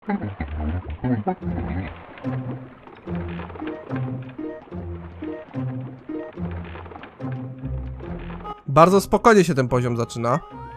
Bardzo spokojnie się ten poziom zaczyna.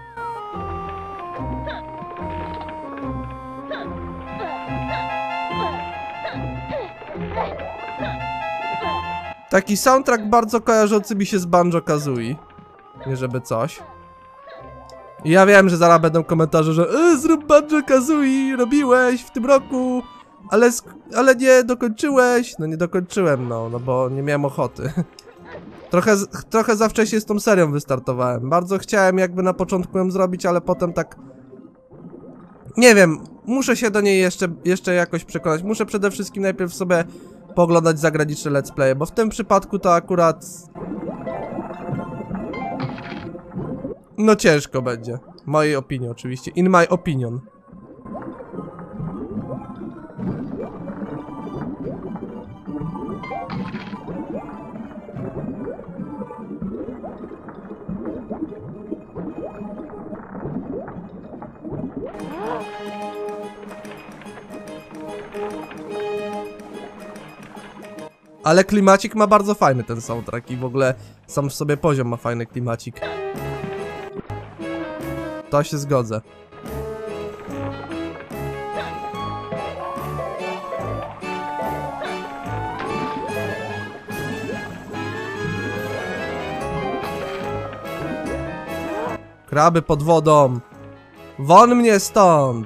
Taki soundtrack bardzo kojarzący mi się z Banjo-Kazooie. Nie żeby coś. I ja wiem, że zaraz będą komentarze, że zrób Banjo-Kazooie, robiłeś w tym roku, ale nie dokończyłeś. No nie dokończyłem, no bo nie miałem ochoty. Trochę za wcześnie z tą serią wystartowałem. Bardzo chciałem jakby na początku ją zrobić, ale potem tak... Nie wiem, muszę się do niej jeszcze jakoś przekonać. Muszę przede wszystkim najpierw sobie pooglądać zagraniczne let's playe, bo w tym przypadku to akurat... No ciężko będzie. W mojej opinii oczywiście. In my opinion. Ale klimacik ma bardzo fajny ten soundtrack i w ogóle sam w sobie poziom ma fajny klimacik. To się zgodzę. Kraby pod wodą. Won mnie stąd.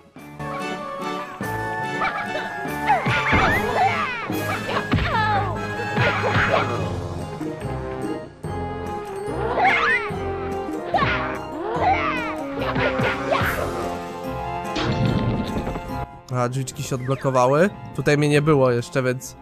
A, drzwiczki się odblokowały. Tutaj mnie nie było jeszcze, więc...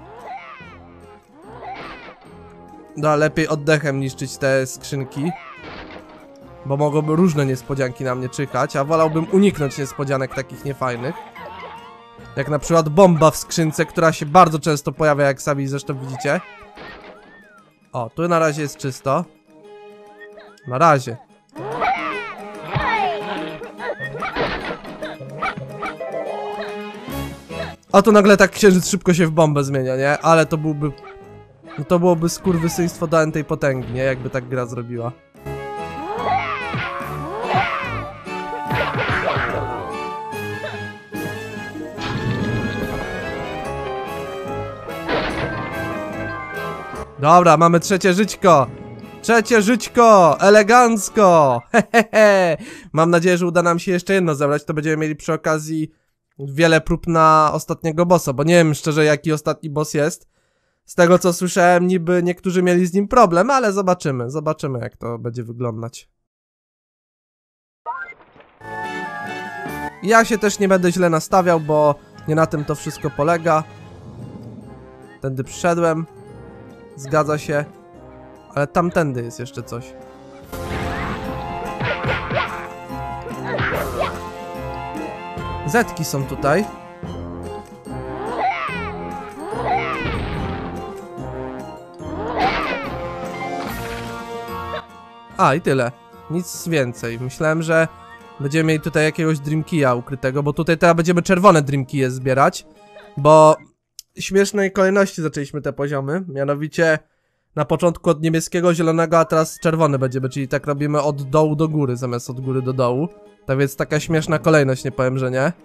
No, lepiej oddechem niszczyć te skrzynki. Bo mogłyby różne niespodzianki na mnie czekać, a wolałbym uniknąć niespodzianek takich niefajnych. Jak na przykład bomba w skrzynce, która się bardzo często pojawia, jak sami zresztą widzicie. O, tu na razie jest czysto. Na razie. A tu nagle tak księżyc szybko się w bombę zmienia, nie? Ale to byłby... No to byłoby skurwysyństwo do tej potęgi, nie? Jakby tak gra zrobiła. Dobra, mamy trzecie żyćko. Trzecie żyćko, elegancko. Hehehe. Mam nadzieję, że uda nam się jeszcze jedno zabrać. To będziemy mieli przy okazji wiele prób na ostatniego bossa, bo nie wiem szczerze, jaki ostatni boss jest. Z tego co słyszałem, niby niektórzy mieli z nim problem, ale zobaczymy. Zobaczymy, jak to będzie wyglądać. Ja się też nie będę źle nastawiał, bo nie na tym to wszystko polega. Tędy przyszedłem. Zgadza się. Ale tamtędy jest jeszcze coś. Zetki są tutaj. A, i tyle. Nic więcej. Myślałem, że będziemy mieli tutaj jakiegoś Dream Key'a ukrytego, bo tutaj teraz będziemy czerwone Dream Key'e zbierać. Bo w śmiesznej kolejności zaczęliśmy te poziomy. Mianowicie na początku od niebieskiego, zielonego, a teraz czerwony będziemy, czyli tak robimy od dołu do góry, zamiast od góry do dołu. Tak więc taka śmieszna kolejność, nie powiem, że nie.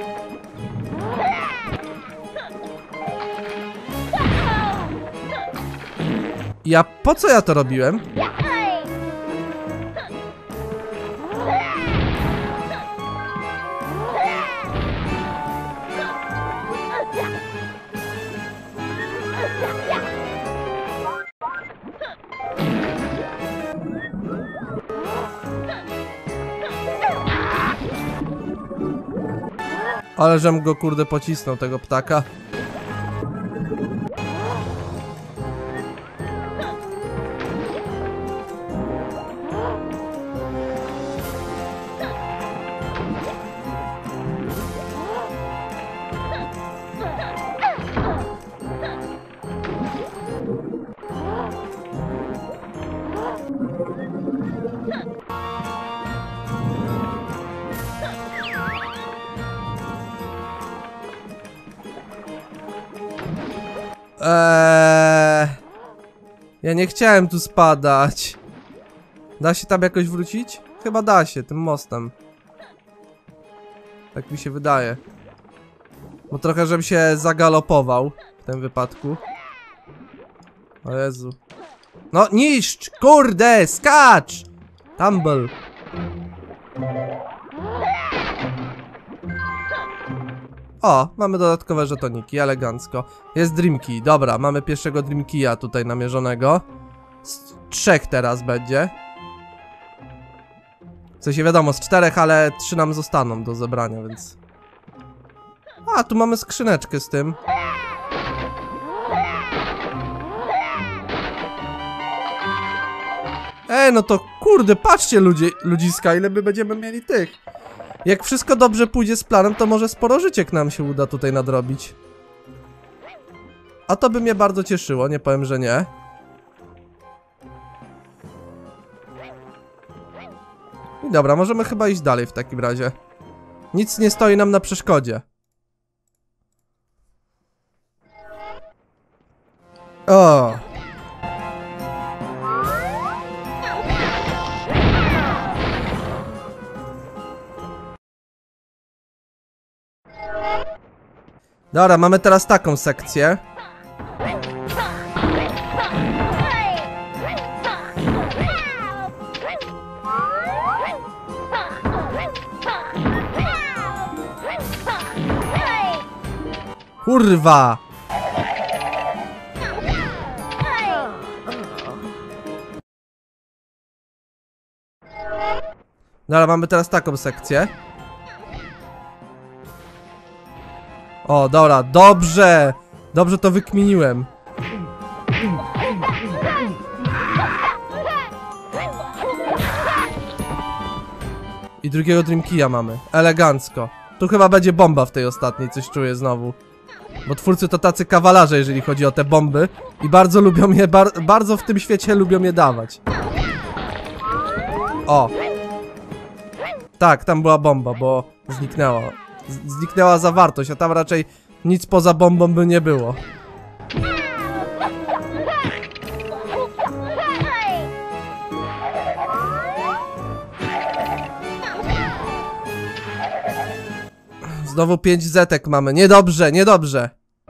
Ja po co ja to robiłem? Ale żem go kurde pocisnął, tego ptaka. Ja nie chciałem tu spadać. Da się tam jakoś wrócić? Chyba da się, tym mostem. Tak mi się wydaje. Bo trochę, żebym się zagalopował w tym wypadku. O Jezu. No niszcz! Kurde! Skacz! Tumble. O, mamy dodatkowe żetoniki, elegancko. Jest Dream Key, dobra, mamy pierwszego Dream Key'a tutaj namierzonego. Z 3 teraz będzie. W sensie wiadomo, z 4, ale 3 nam zostaną do zebrania, więc... A, tu mamy skrzyneczkę z tym. No to kurde, patrzcie ludziska, ile my będziemy mieli tych. Jak wszystko dobrze pójdzie z planem, to może sporo życiek nam się uda tutaj nadrobić. A to by mnie bardzo cieszyło, nie powiem, że nie. I dobra, możemy chyba iść dalej w takim razie. Nic nie stoi nam na przeszkodzie. O! Dobra, mamy teraz taką sekcję. Kurwa! Dobra, mamy teraz taką sekcję. O, dobra, dobrze! Dobrze to wykminiłem. I drugiego Dream Key'a mamy. Elegancko. Tu chyba będzie bomba w tej ostatniej, coś czuję znowu. Bo twórcy to tacy kawalarze, jeżeli chodzi o te bomby. I bardzo lubią je, bardzo w tym świecie lubią je dawać. O! Tak, tam była bomba, bo zniknęła. Zniknęła zawartość, a tam raczej nic poza bombą by nie było. Znowu 5 zetek mamy. Niedobrze, niedobrze.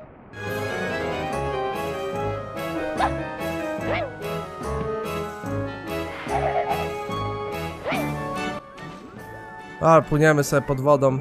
A, płyniemy sobie pod wodą.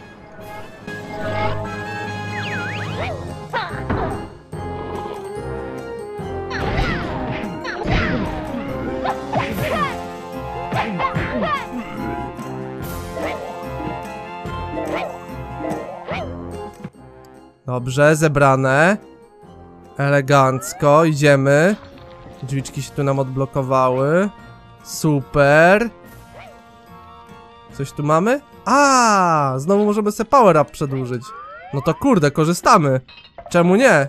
Dobrze, zebrane. Elegancko, idziemy. Drzwiczki się tu nam odblokowały. Super. Coś tu mamy? A, znowu możemy sobie power up przedłużyć. No to kurde, korzystamy. Czemu nie?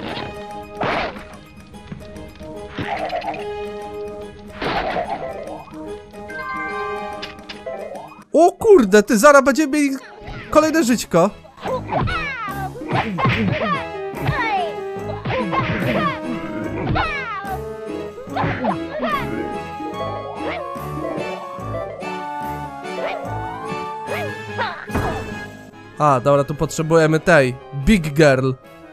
O kurde, ty zaraz będziemy mieli kolejne żyćko. A, dobra, tu potrzebujemy tej Big Girl.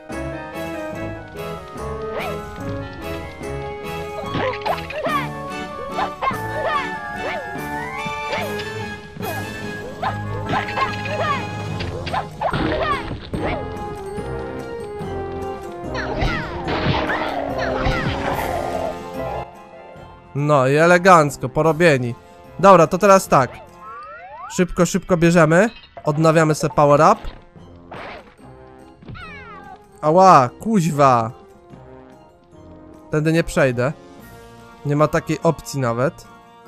No i elegancko, porobieni. Dobra, to teraz tak. Szybko, szybko bierzemy. Odnawiamy sobie power up. Ała, kuźwa. Tędy nie przejdę. Nie ma takiej opcji nawet.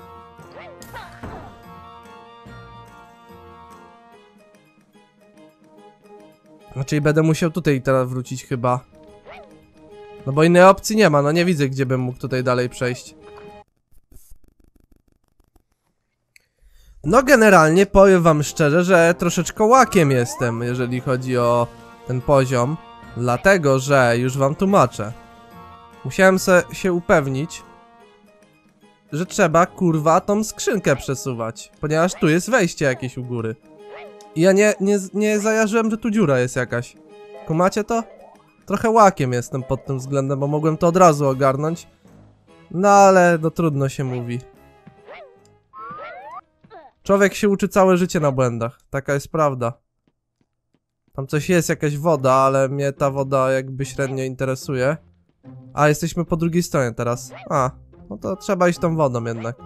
Znaczy będę musiał tutaj teraz wrócić chyba. No bo innej opcji nie ma, no nie widzę gdzie bym mógł tutaj dalej przejść. No generalnie powiem wam szczerze, że troszeczkę łakiem jestem, jeżeli chodzi o ten poziom. Dlatego, że już wam tłumaczę. Musiałem się upewnić, że trzeba, kurwa, tą skrzynkę przesuwać. Ponieważ tu jest wejście jakieś u góry. I ja nie zajarzyłem, że tu dziura jest jakaś. Kumacie to? Trochę łakiem jestem pod tym względem, bo mogłem to od razu ogarnąć. No ale no trudno się mówi. Człowiek się uczy całe życie na błędach. Taka jest prawda. Tam coś jest, jakaś woda, ale mnie ta woda jakby średnio interesuje. A, jesteśmy po drugiej stronie teraz. A, no to trzeba iść tą wodą jednak.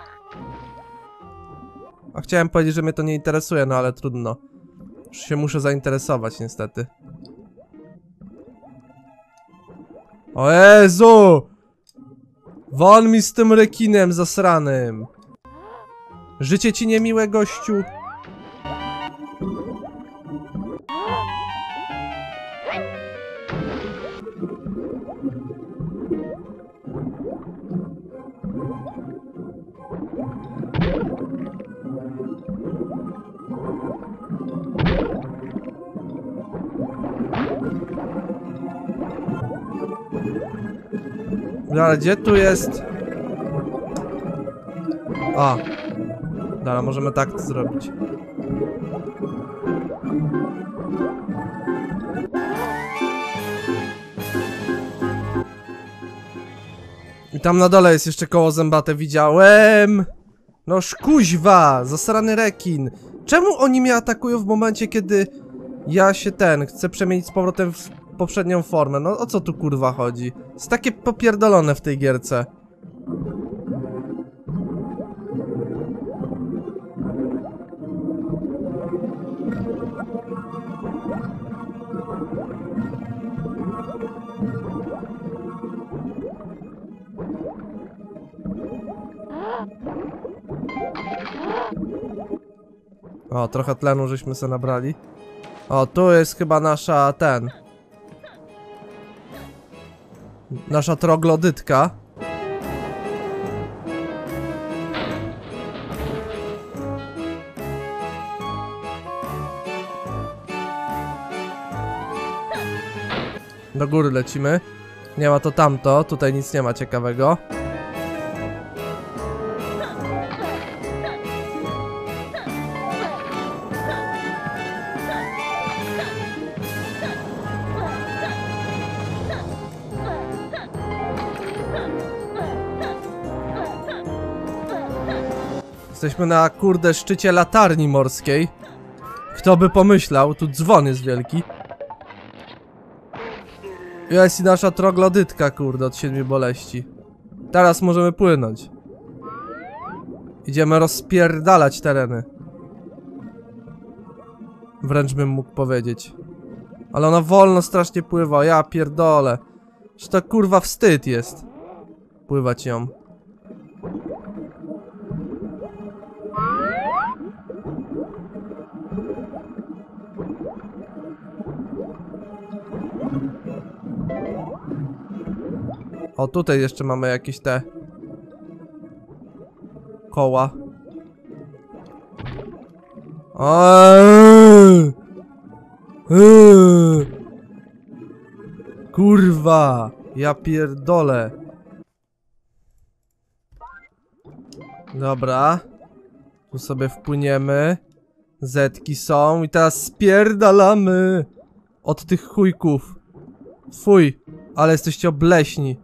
A chciałem powiedzieć, że mnie to nie interesuje, no ale trudno. Już się muszę zainteresować niestety. O Jezu! Won mi z tym rekinem zasranym! Życie ci niemiłe, gościu! No ale gdzie tu jest? A. Dobra, możemy tak to zrobić. I tam na dole jest jeszcze koło zębate, widziałem! No szkuźwa! Zasrany rekin! Czemu oni mnie atakują w momencie, kiedy ja się chcę przemienić z powrotem w poprzednią formę? No o co tu kurwa chodzi? Jest takie popierdolone w tej gierce. O, trochę tlenu żeśmy sobie nabrali. O, tu jest chyba nasza, nasza troglodytka. Do góry lecimy. Nie ma to tamto, tutaj nic nie ma ciekawego. Jesteśmy na kurde szczycie latarni morskiej. Kto by pomyślał, tu dzwon jest wielki. Jest i nasza troglodytka, kurde, od 7 boleści. Teraz możemy płynąć. Idziemy rozpierdalać tereny. Wręcz bym mógł powiedzieć. Ale ona wolno strasznie pływa, ja pierdolę. Że to kurwa wstyd jest. Pływać ją. O, tutaj jeszcze mamy jakieś te koła. Kurwa, ja pierdolę. Dobra. Tu sobie wpłyniemy. Zetki są i teraz spierdalamy od tych chujków. Fuj, ale jesteście obleśni.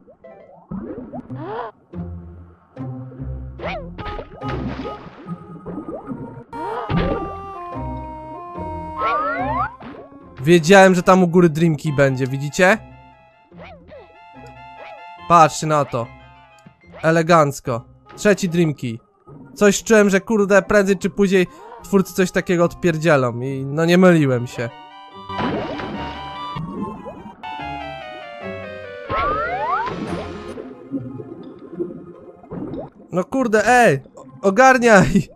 Wiedziałem, że tam u góry Dream Key będzie, widzicie? Patrzcie na to. Elegancko. Trzeci Dream Key. Coś czułem, że kurde prędzej czy później twórcy coś takiego odpierdzielą i no nie myliłem się. No kurde, ej! Ogarniaj!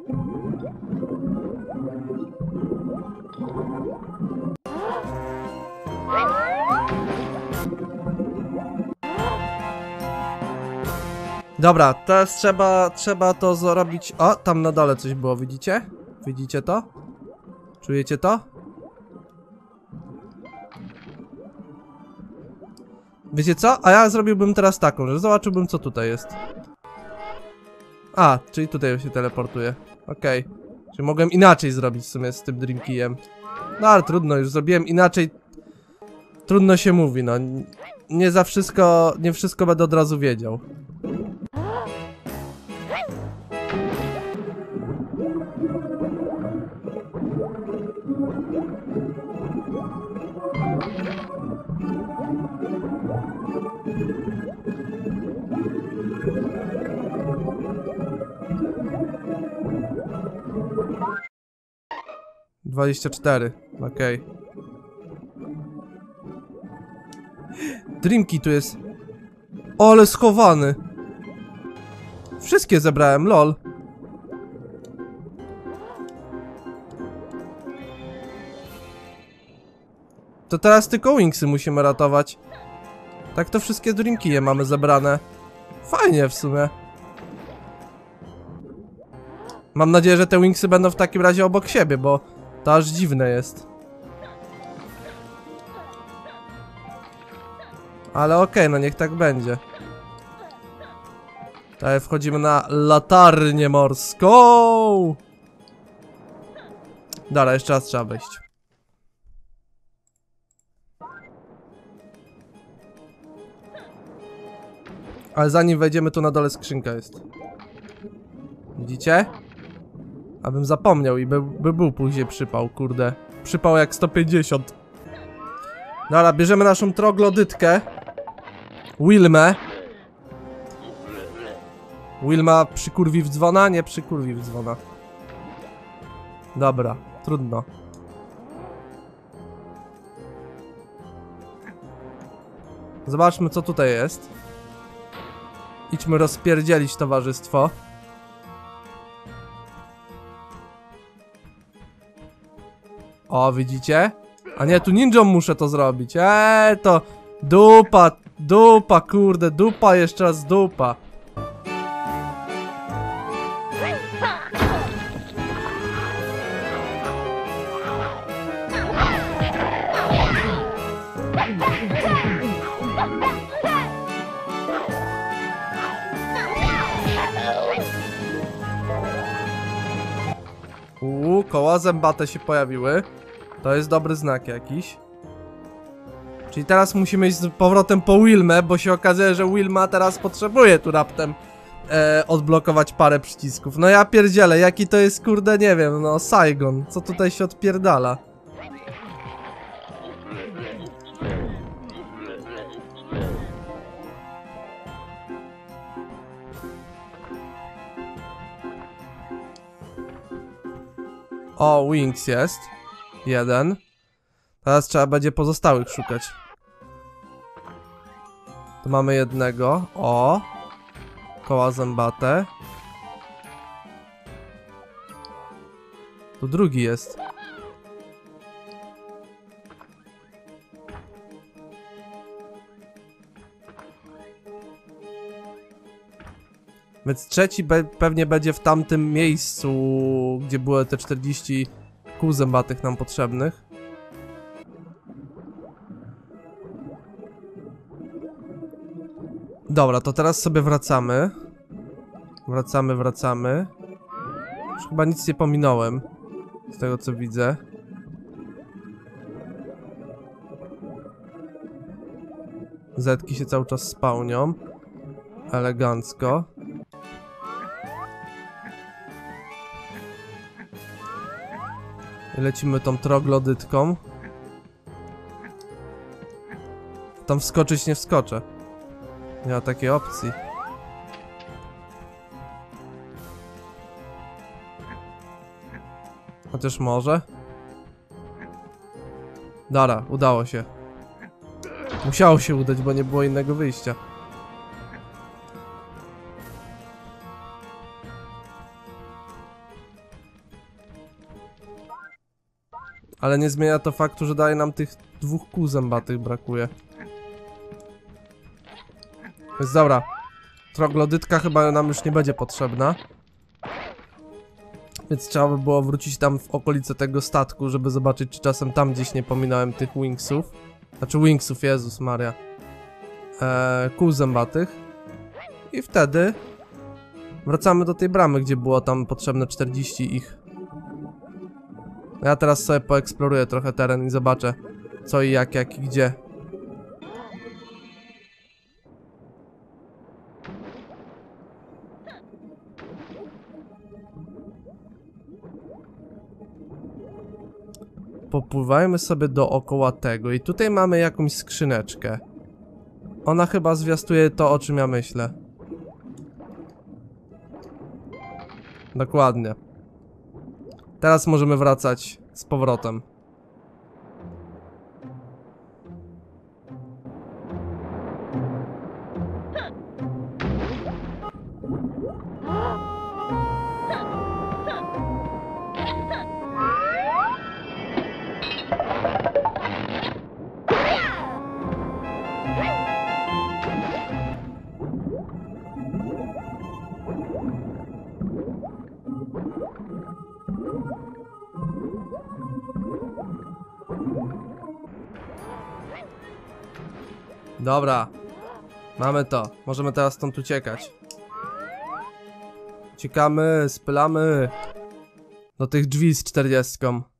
Dobra, teraz trzeba to zrobić. O, tam na dole coś było, widzicie? Widzicie to? Czujecie to? Wiecie co? A ja zrobiłbym teraz taką, że zobaczyłbym co tutaj jest. A, czyli tutaj się teleportuje. Okej. Czyli mogłem inaczej zrobić w sumie z tym Dream Keyem. No ale trudno, już zrobiłem inaczej. Trudno się mówi, no. Nie za wszystko, nie wszystko będę od razu wiedział. Dwadzieścia 24, okej. Dream Key tu jest. O, ale schowany. Wszystkie zebrałem, lol. To teraz tylko Wingsy musimy ratować. Tak to wszystkie Dream Key'e mamy zebrane. Fajnie w sumie. Mam nadzieję, że te Wingsy będą w takim razie obok siebie, bo to aż dziwne jest. Ale okej, no niech tak będzie. Tutaj wchodzimy na latarnię morską. Dobra, jeszcze raz trzeba wejść. Ale zanim wejdziemy, tu na dole skrzynka jest. Widzicie? Abym zapomniał i by był później przypał, kurde. Przypał jak 150. Dobra, bierzemy naszą troglodytkę. Wilmę. Wilma przykurwi w dzwona? Nie przykurwi w dzwona. Dobra, trudno. Zobaczmy co tutaj jest. Idźmy rozpierdzielić towarzystwo. O, widzicie? A nie, tu ninją muszę to zrobić. To dupa, dupa, kurde, dupa, jeszcze raz dupa. Koła zębate się pojawiły. To jest dobry znak jakiś. Czyli teraz musimy iść z powrotem po Wilmę, bo się okazuje, że Wilma teraz potrzebuje tu raptem odblokować parę przycisków. No ja pierdzielę, jaki to jest, kurde, nie wiem, no Saigon. Co tutaj się odpierdala? O, Wings jest. Jeden. Teraz trzeba będzie pozostałych szukać. Tu mamy jednego. O. Koła zębate. Tu drugi jest. Więc trzeci pewnie będzie w tamtym miejscu, gdzie były te 40 kół zębatych nam potrzebnych. Dobra, to teraz sobie wracamy. Wracamy. Już chyba nic nie pominąłem. Z tego co widzę. Zetki się cały czas spełnią. Elegancko. I lecimy tą troglodytką. Tam wskoczyć nie wskoczę. Nie ma takiej opcji. Chociaż może. Dobra, udało się. Musiało się udać, bo nie było innego wyjścia. Ale nie zmienia to faktu, że daje nam tych 2 kół zębatych brakuje. Więc dobra. Troglodytka chyba nam już nie będzie potrzebna. Więc trzeba by było wrócić tam w okolice tego statku, żeby zobaczyć, czy czasem tam gdzieś nie pominąłem tych Wingsów. Znaczy Wingsów, Jezus Maria. kół zębatych. I wtedy wracamy do tej bramy, gdzie było tam potrzebne 40 ich. Ja teraz sobie poeksploruję trochę teren i zobaczę co i jak i gdzie. Popływajmy sobie dookoła tego i tutaj mamy jakąś skrzyneczkę. Ona chyba zwiastuje to, o czym ja myślę. Dokładnie. Teraz możemy wracać z powrotem. Dobra. Mamy to. Możemy teraz stąd uciekać. Uciekamy, spylamy do tych drzwi z 40.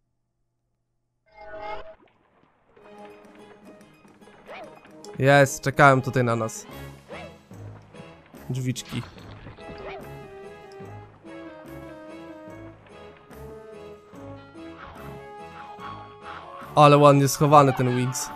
Jest, czekałem tutaj na nas. Drzwiczki. Ale ładnie schowany ten Wings.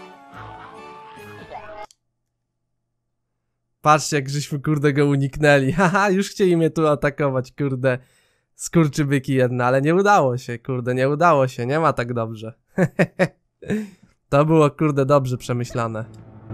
Patrzcie, jak żeśmy kurde go uniknęli. Haha, już chcieli mnie tu atakować, kurde. Skurczybyki jedne, ale nie udało się, kurde, nie udało się. Nie ma tak dobrze. To było kurde dobrze przemyślane.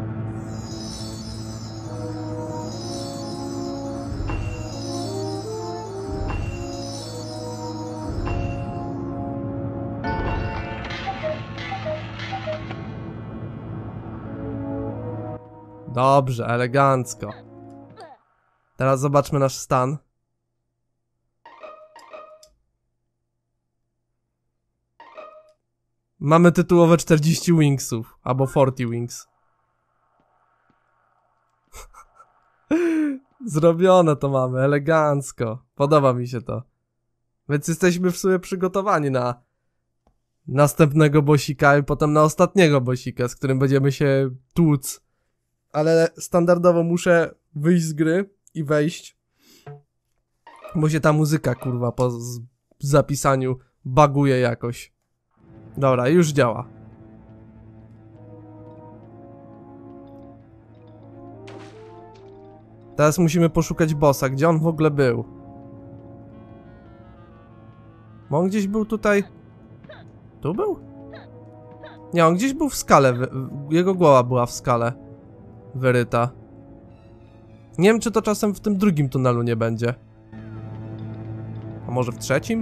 Dobrze, elegancko. Teraz zobaczmy nasz stan. Mamy tytułowe 40 wingsów, albo 40 wings. Zrobione to mamy, elegancko. Podoba mi się to. Więc jesteśmy w sumie przygotowani na następnego bossika i potem na ostatniego bossika, z którym będziemy się tłuc. Ale standardowo muszę wyjść z gry i wejść, bo się ta muzyka kurwa po zapisaniu buguje jakoś. Dobra, już działa. Teraz musimy poszukać bossa. Gdzie on w ogóle był? Bo on gdzieś był tutaj. Tu był? Nie, on gdzieś był w skale. Jego głowa była w skale wyryta. Nie wiem, czy to czasem w tym drugim tunelu nie będzie. A może w trzecim?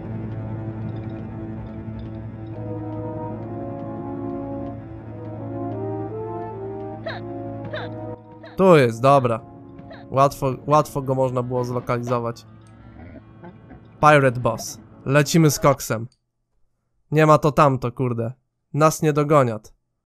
Tu jest, dobra. Łatwo go można było zlokalizować. Pirate Boss. Lecimy z koksem. Nie ma to tamto, kurde. Nas nie dogoniat.